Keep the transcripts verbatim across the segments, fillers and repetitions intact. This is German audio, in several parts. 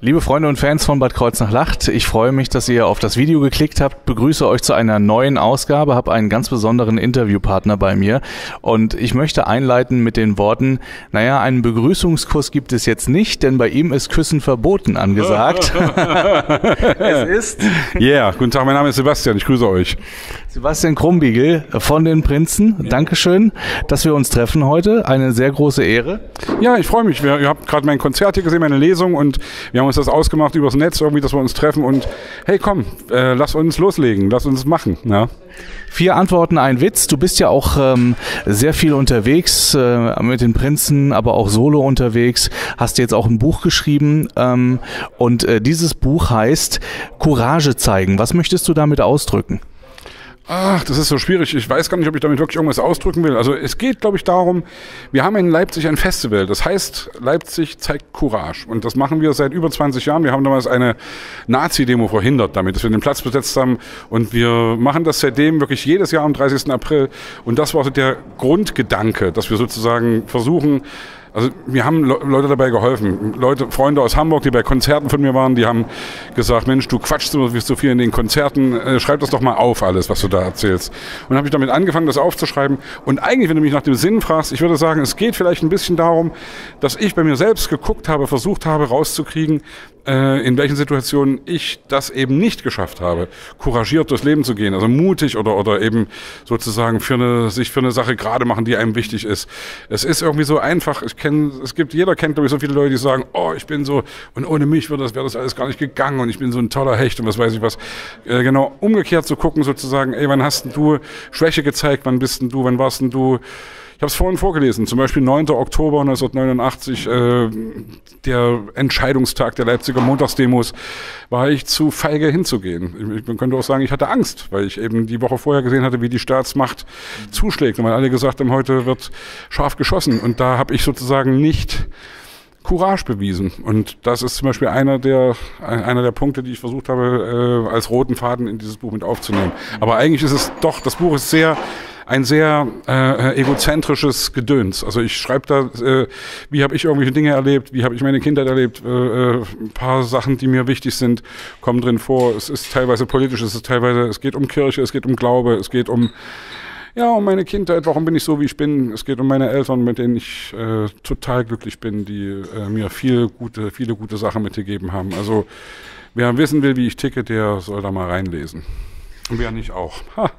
Liebe Freunde und Fans von Bad Kreuznach-Lacht, ich freue mich, dass ihr auf das Video geklickt habt, begrüße euch zu einer neuen Ausgabe, habe einen ganz besonderen Interviewpartner bei mir und ich möchte einleiten mit den Worten, naja, einen Begrüßungskuss gibt es jetzt nicht, denn bei ihm ist Küssen verboten angesagt. Es ist... Ja, yeah, guten Tag, mein Name ist Sebastian, ich grüße euch. Sebastian Krumbiegel von den Prinzen, ja. Dankeschön, dass wir uns treffen heute, eine sehr große Ehre. Ja, ich freue mich, wir, ihr habt gerade mein Konzert hier gesehen, meine Lesung und wir haben uns das ausgemacht übers Netz, irgendwie, dass wir uns treffen und hey komm, äh, lass uns loslegen, lass uns machen. Ja. Vier Antworten, ein Witz. Du bist ja auch ähm, sehr viel unterwegs äh, mit den Prinzen, aber auch solo unterwegs. Hast jetzt auch ein Buch geschrieben ähm, und äh, dieses Buch heißt Courage zeigen. Was möchtest du damit ausdrücken? Ach, das ist so schwierig. Ich weiß gar nicht, ob ich damit wirklich irgendwas ausdrücken will. Also es geht, glaube ich, darum, wir haben in Leipzig ein Festival. Das heißt, Leipzig zeigt Courage. Und das machen wir seit über zwanzig Jahren. Wir haben damals eine Nazi-Demo verhindert damit, dass wir den Platz besetzt haben. Und wir machen das seitdem wirklich jedes Jahr am dreißigsten April. Und das war so der Grundgedanke, dass wir sozusagen versuchen, also mir haben Leute dabei geholfen, Leute, Freunde aus Hamburg, die bei Konzerten von mir waren, die haben gesagt, Mensch, du quatschst so viel in den Konzerten, äh, schreib das doch mal auf alles, was du da erzählst. Und dann habe ich damit angefangen, das aufzuschreiben. Und eigentlich, wenn du mich nach dem Sinn fragst, ich würde sagen, es geht vielleicht ein bisschen darum, dass ich bei mir selbst geguckt habe, versucht habe rauszukriegen, äh, in welchen Situationen ich das eben nicht geschafft habe, couragiert durchs Leben zu gehen, also mutig oder oder eben sozusagen für eine, sich für eine Sache gerade machen, die einem wichtig ist. Es ist irgendwie so einfach, ich kenne, es gibt, jeder kennt, glaube ich, so viele Leute, die sagen, oh, ich bin so, und ohne mich wäre das, wäre das alles gar nicht gegangen und ich bin so ein toller Hecht und was weiß ich was. Äh, genau, umgekehrt zu gucken, sozusagen, ey, wann hast denn du Schwäche gezeigt, wann bist denn du, wann warst denn du, ich habe es vorhin vorgelesen, zum Beispiel neunter Oktober neunzehnhundertneunundachtzig, äh, der Entscheidungstag der Leipziger Montagsdemos, war ich zu feige hinzugehen. Ich, man könnte auch sagen, ich hatte Angst, weil ich eben die Woche vorher gesehen hatte, wie die Staatsmacht zuschlägt und weil alle gesagt haben, heute wird scharf geschossen und da habe ich sozusagen nicht Courage bewiesen. Und das ist zum Beispiel einer der, einer der Punkte, die ich versucht habe, äh, als roten Faden in dieses Buch mit aufzunehmen. Aber eigentlich ist es doch, das Buch ist sehr, ein sehr äh, egozentrisches Gedöns. Also ich schreibe da, äh, wie habe ich irgendwelche Dinge erlebt, wie habe ich meine Kindheit erlebt, äh, ein paar Sachen, die mir wichtig sind, kommen drin vor. Es ist teilweise politisch, es ist teilweise, es geht um Kirche, es geht um Glaube, es geht um Ja, um meine Kindheit, warum bin ich so, wie ich bin? Es geht um meine Eltern, mit denen ich äh, total glücklich bin, die äh, mir viel gute, viele gute Sachen mitgegeben haben. Also wer wissen will, wie ich ticke, der soll da mal reinlesen. Und wer nicht auch.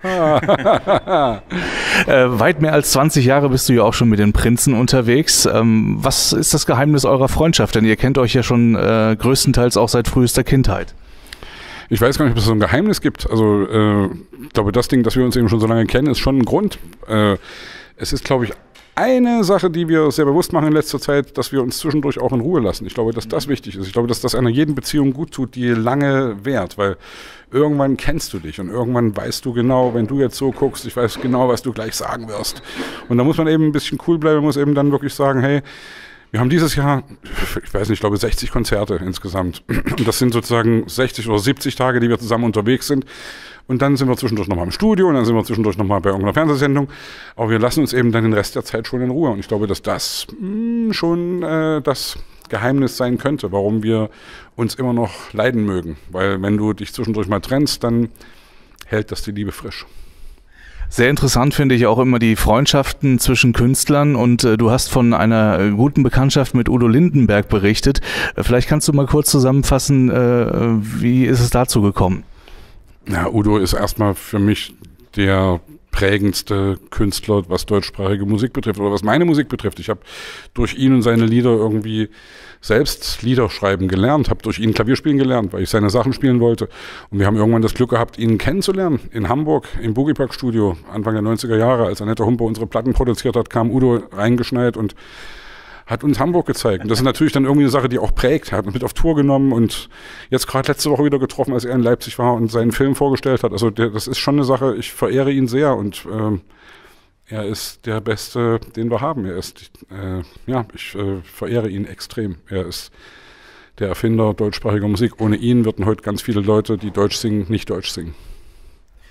äh, weit mehr als zwanzig Jahre bist du ja auch schon mit den Prinzen unterwegs. Ähm, was ist das Geheimnis eurer Freundschaft? Denn ihr kennt euch ja schon äh, größtenteils auch seit frühester Kindheit. Ich weiß gar nicht, ob es so ein Geheimnis gibt. Also äh, ich glaube, das Ding, dass wir uns eben schon so lange kennen, ist schon ein Grund. Äh, es ist, glaube ich, eine Sache, die wir sehr bewusst machen in letzter Zeit, dass wir uns zwischendurch auch in Ruhe lassen. Ich glaube, dass das wichtig ist. Ich glaube, dass das einer jeden Beziehung gut tut, die lange währt, weil irgendwann kennst du dich und irgendwann weißt du genau, wenn du jetzt so guckst, ich weiß genau, was du gleich sagen wirst. Und da muss man eben ein bisschen cool bleiben, muss eben dann wirklich sagen, hey, wir haben dieses Jahr, ich weiß nicht, ich glaube sechzig Konzerte insgesamt. Und das sind sozusagen sechzig oder siebzig Tage, die wir zusammen unterwegs sind. Und dann sind wir zwischendurch nochmal im Studio und dann sind wir zwischendurch nochmal bei irgendeiner Fernsehsendung. Aber wir lassen uns eben dann den Rest der Zeit schon in Ruhe. Und ich glaube, dass das mh, schon äh, das Geheimnis sein könnte, warum wir uns immer noch leiden mögen. Weil wenn du dich zwischendurch mal trennst, dann hält das die Liebe frisch. Sehr interessant finde ich auch immer die Freundschaften zwischen Künstlern und äh, du hast von einer guten Bekanntschaft mit Udo Lindenberg berichtet. Äh, vielleicht kannst du mal kurz zusammenfassen, äh, wie ist es dazu gekommen? Ja, Udo ist erstmal für mich der prägendste Künstler, was deutschsprachige Musik betrifft oder was meine Musik betrifft. Ich habe durch ihn und seine Lieder irgendwie selbst Lieder schreiben gelernt, habe durch ihn Klavier spielen gelernt, weil ich seine Sachen spielen wollte. Und wir haben irgendwann das Glück gehabt, ihn kennenzulernen in Hamburg im Boogie Park Studio Anfang der neunziger Jahre. Als Annette Humpe unsere Platten produziert hat, kam Udo reingeschneit und hat uns Hamburg gezeigt. Und das ist natürlich dann irgendwie eine Sache, die auch prägt. Er hat uns mit auf Tour genommen und jetzt gerade letzte Woche wieder getroffen, als er in Leipzig war und seinen Film vorgestellt hat. Also der, das ist schon eine Sache, ich verehre ihn sehr und ähm, er ist der Beste, den wir haben. Er ist, äh, ja, ich äh, verehre ihn extrem. Er ist der Erfinder deutschsprachiger Musik. Ohne ihn würden heute ganz viele Leute, die Deutsch singen, nicht Deutsch singen.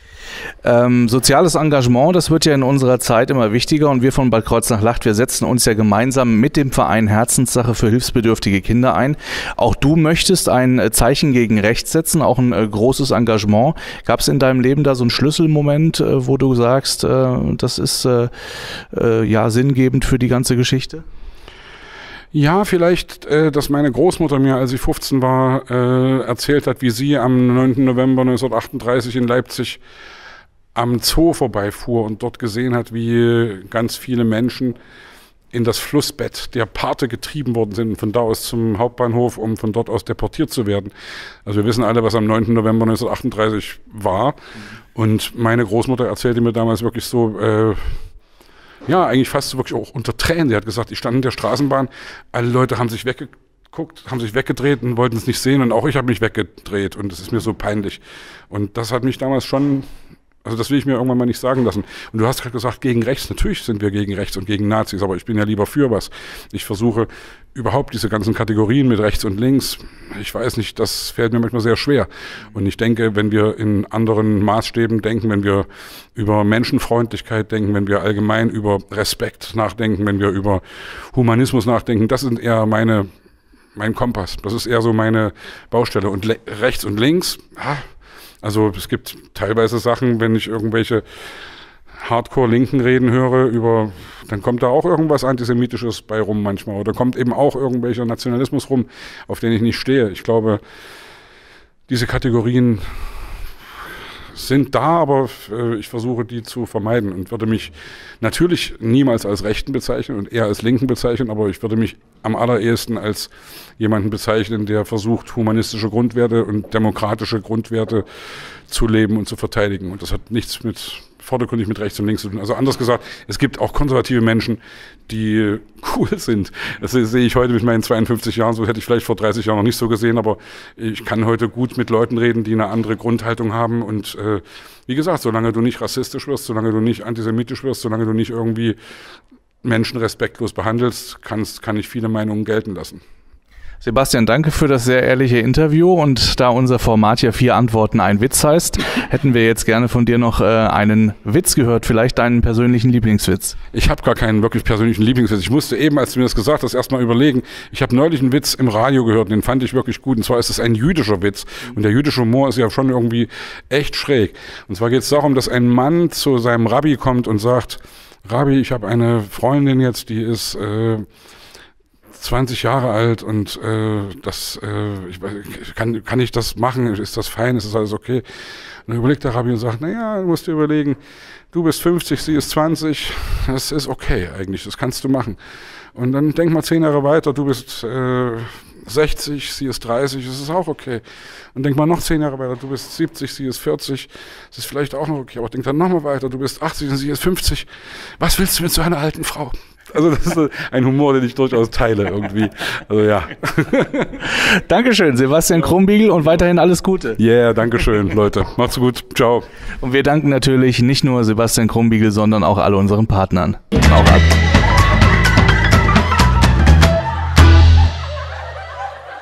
Ähm, soziales Engagement, das wird ja in unserer Zeit immer wichtiger und wir von Bad Kreuznach-Lacht, wir setzen uns ja gemeinsam mit dem Verein Herzenssache für hilfsbedürftige Kinder ein. Auch du möchtest ein Zeichen gegen rechts setzen, auch ein äh, großes Engagement. Gab es in deinem Leben da so einen Schlüsselmoment, äh, wo du sagst, äh, das ist äh, äh, ja sinngebend für die ganze Geschichte? Ja, vielleicht, äh, dass meine Großmutter mir, als ich fünfzehn war, äh, erzählt hat, wie sie am neunten November neunzehnhundertachtunddreißig in Leipzig am Zoo vorbeifuhr und dort gesehen hat, wie ganz viele Menschen in das Flussbett der Parthe getrieben worden sind, von da aus zum Hauptbahnhof, um von dort aus deportiert zu werden. Also wir wissen alle, was am neunten November neunzehnhundertachtunddreißig war. Mhm. Und meine Großmutter erzählte mir damals wirklich so, äh, ja, eigentlich fast wirklich auch unter Tränen. Sie hat gesagt, ich stand in der Straßenbahn, alle Leute haben sich weggeguckt, haben sich weggedreht und wollten es nicht sehen und auch ich habe mich weggedreht und es ist mir so peinlich. Und das hat mich damals schon, also das will ich mir irgendwann mal nicht sagen lassen. Und du hast gerade gesagt, gegen rechts, natürlich sind wir gegen rechts und gegen Nazis, aber ich bin ja lieber für was. Ich versuche überhaupt diese ganzen Kategorien mit rechts und links, ich weiß nicht, das fällt mir manchmal sehr schwer. Und ich denke, wenn wir in anderen Maßstäben denken, wenn wir über Menschenfreundlichkeit denken, wenn wir allgemein über Respekt nachdenken, wenn wir über Humanismus nachdenken, das sind eher meine, mein Kompass. Das ist eher so meine Baustelle. Und le- rechts und links, ah, also es gibt teilweise Sachen, wenn ich irgendwelche Hardcore-Linken reden höre, über, dann kommt da auch irgendwas Antisemitisches bei rum manchmal. Oder kommt eben auch irgendwelcher Nationalismus rum, auf den ich nicht stehe. Ich glaube, diese Kategorien sind da, aber äh, ich versuche, die zu vermeiden und würde mich natürlich niemals als Rechten bezeichnen und eher als Linken bezeichnen, aber ich würde mich am allerersten als jemanden bezeichnen, der versucht, humanistische Grundwerte und demokratische Grundwerte zu leben und zu verteidigen. Und das hat nichts mit vordergründig mit rechts und links zu tun. Also anders gesagt, es gibt auch konservative Menschen, die cool sind. Das sehe ich heute mit meinen zweiundfünfzig Jahren, so hätte ich vielleicht vor dreißig Jahren noch nicht so gesehen, aber ich kann heute gut mit Leuten reden, die eine andere Grundhaltung haben und äh, wie gesagt, solange du nicht rassistisch wirst, solange du nicht antisemitisch wirst, solange du nicht irgendwie Menschen respektlos behandelst, kannst, kann ich viele Meinungen gelten lassen. Sebastian, danke für das sehr ehrliche Interview und da unser Format ja vier Antworten ein Witz heißt, hätten wir jetzt gerne von dir noch äh, einen Witz gehört, vielleicht deinen persönlichen Lieblingswitz. Ich habe gar keinen wirklich persönlichen Lieblingswitz. Ich musste eben, als du mir das gesagt hast, erst mal überlegen. Ich habe neulich einen Witz im Radio gehört, den fand ich wirklich gut und zwar ist es ein jüdischer Witz und der jüdische Humor ist ja schon irgendwie echt schräg. Und zwar geht es darum, dass ein Mann zu seinem Rabbi kommt und sagt, Rabbi, ich habe eine Freundin jetzt, die ist äh, zwanzig Jahre alt und äh, das äh, ich, kann, kann ich das machen? Ist das fein? Ist das alles okay? Und dann überlegt der Rabbi und sagt, naja, du musst dir überlegen, du bist fünfzig, sie ist zwanzig, das ist okay eigentlich, das kannst du machen. Und dann denk mal zehn Jahre weiter, du bist äh, sechzig, sie ist dreißig, das ist auch okay. Und denk mal noch zehn Jahre weiter, du bist siebzig, sie ist vierzig, das ist vielleicht auch noch okay. Aber denk dann noch mal weiter, du bist achtzig und sie ist fünfzig. Was willst du mit so einer alten Frau? Also das ist ein Humor, den ich durchaus teile irgendwie. Also ja. Dankeschön, Sebastian Krumbiegel und weiterhin alles Gute. Ja, yeah, Dankeschön, Leute. Macht's gut. Ciao. Und wir danken natürlich nicht nur Sebastian Krumbiegel, sondern auch all unseren Partnern. Auch ab.